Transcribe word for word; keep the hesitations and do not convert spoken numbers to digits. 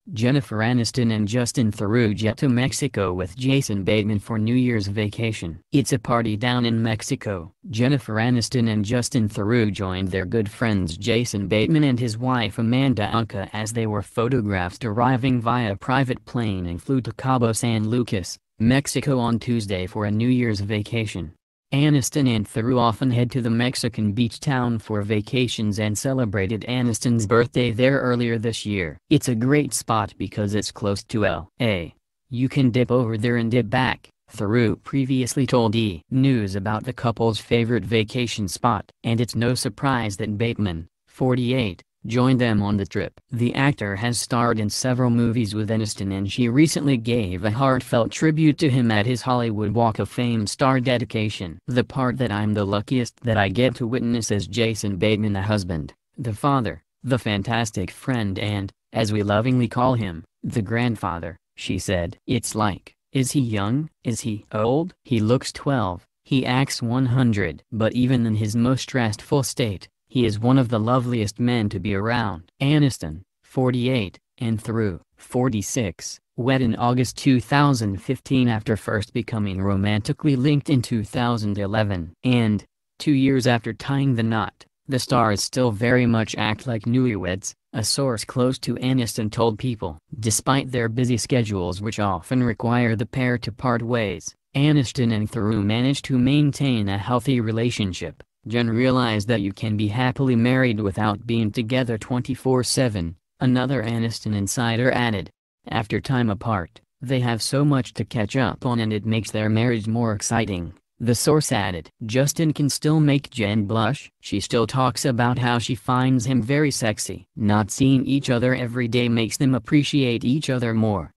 Jennifer Aniston and Justin Theroux jet to Mexico with Jason Bateman for New Year's vacation. It's a party down in Mexico. Jennifer Aniston and Justin Theroux joined their good friends Jason Bateman and his wife Amanda Anka as they were photographed arriving via private plane and flew to Cabo San Lucas, Mexico on Tuesday for a New Year's vacation. Aniston and Theroux often head to the Mexican beach town for vacations and celebrated Aniston's birthday there earlier this year. It's a great spot because it's close to L A. You can dip over there and dip back, Theroux previously told E! News about the couple's favorite vacation spot. And it's no surprise that Bateman, forty-eight, joined them on the trip. The actor has starred in several movies with Aniston and she recently gave a heartfelt tribute to him at his Hollywood Walk of Fame star dedication. The part that I'm the luckiest that I get to witness as Jason Bateman, the husband, the father, the fantastic friend and, as we lovingly call him, the grandfather, she said. It's like, is he young? Is he old? He looks twelve, he acts one hundred. But even in his most stressful state, he is one of the loveliest men to be around. Aniston, forty-eight, and Theroux, forty-six, wed in August two thousand fifteen after first becoming romantically linked in two thousand eleven. And, two years after tying the knot, the stars still very much act like newlyweds, a source close to Aniston told People. Despite their busy schedules which often require the pair to part ways, Aniston and Theroux managed to maintain a healthy relationship. Jen realized that you can be happily married without being together twenty-four seven, another Aniston insider added. After time apart, they have so much to catch up on and it makes their marriage more exciting, the source added. Justin can still make Jen blush. She still talks about how she finds him very sexy. Not seeing each other every day makes them appreciate each other more.